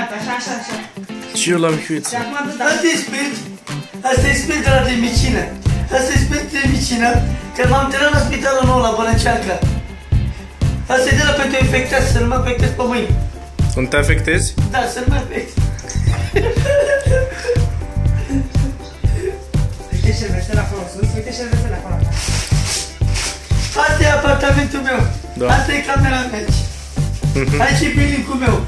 Gata, așa. Și eu la Micuiță. Și acum atâta. Asta e spirit de la Demicină. Asta e spirit de Demicină. Că m-am terminat la spitalul nou la Bănăceancă. Asta e de la pentru infectat, să nu mă afectez pe mâini. Să nu te afectezi? Da, să nu mă afectez. Uite șervețel acolo sus, uite șervețel acolo. Asta e apartamentul meu. Da. Asta e camera mea aici. Aici e building-ul meu.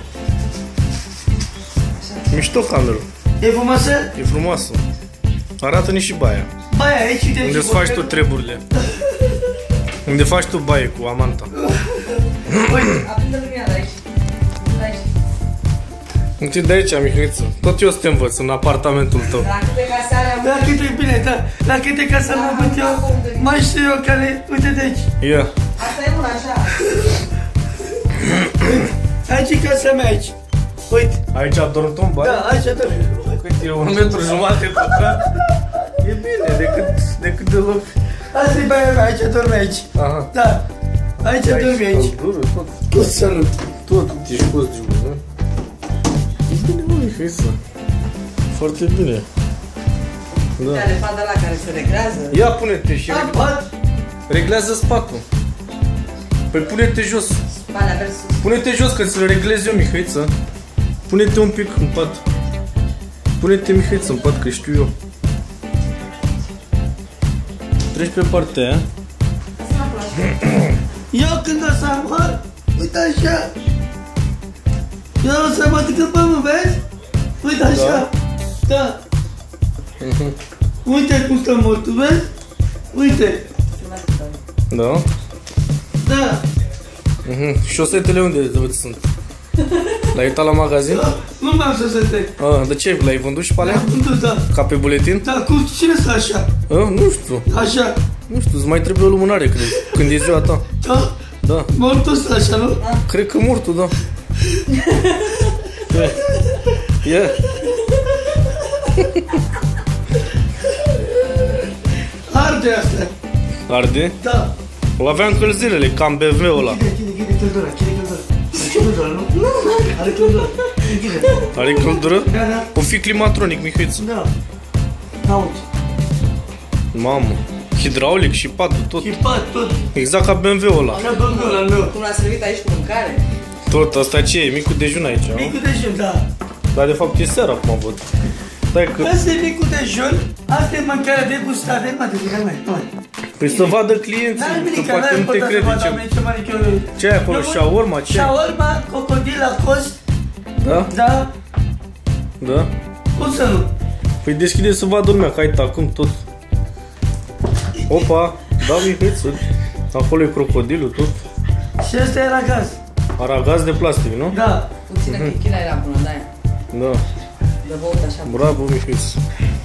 Mișto cameră. E frumoasă? E frumoasă. Arată-ne și baia. Baia, aici uite. Unde îți faci tu treburile. Unde faci tu baie cu amanta. Aprinde lumina de aici. De aici. Uite de aici, Micuiță. Tot eu să te învăț în apartamentul tău. La câte case are avut? La câte, bine, da. La câte case am avut eu, mai știu eu care, uite de aici. Ia. Asta e una așa. Aici e casa mea aici. Uite. Aici a dormit un baie? Da, aici dorm. Cât e? 1,5 metru pătrat? E bine, decât de loc. Asta e baia mea, aici dorme aici. Aha. Da. Aici dormi aici. Căldură, tot. Tot salut. Tot ești pus de urmă. E bine, mă, Micuiță. Foarte bine. Da. Are fada la care se regrează. Ia pune-te și Pat. reglează spatul. Păi pune-te jos. Spalea vers sus. Pune-te jos că ți-l reglez eu, Mihăiță. Pune-te un pic în pat. Pune-te, Mihăiță, în pat, că știu eu. Treci pe partea aia. Eu când o să mor, uite așa. Eu o să mă duc în pământ, vezi? Uite așa. Da. Uite cum stă mortul, vezi? Uite. Da? Da. Șosetele unde sunt? L-ai uitat la magazin? Da. Nu m-am să se trec. De ce? L-ai vândut și pe alea? Da. Ca pe buletin? Da, cum cine stă așa? Nu știu. Așa. Nu știu, îți mai trebuie o lumânare, cred. Când e ziua ta. Da? Da. Mortul stă așa, nu? Cred că mortul, da. Ia. Arde asta. Arde? Da. O avea încălzirele, cam BMW-ul ăla. Chide căldura. Are căldura, nu? Are căldura. Închide. Are căldură? Da. O fi climatronic, Micuiță. Da. Da, uite. Mamă. Hidraulic și patul, tot. Chipat, tot. Exact ca BMW-ul ăla. Așa băgul al meu. Cum l-a servit aici cu mâncare? Tot, asta ce e? Micul dejun aici, nu? Micul dejun, da. Dar de fapt e seara, acum văd. Stai că... Asta e micul dejun, asta e mâncarea de gustate. Mai. Păi să vadă clienții, că poate nu te crede ce ai acolo, shawarma, ce? Shawarma, cocodil la cost. Da? Da. Da? Cum să nu? Păi deschide să vadă lumea, că ai acum tot. Opa, da, Micuiță. Acolo e crocodilul, tot. Și ăsta era gaz. Aragaz de plastic, nu? Da. Puțină chichila era bună, da. Da. De băut așa. Bravo, Micuiță.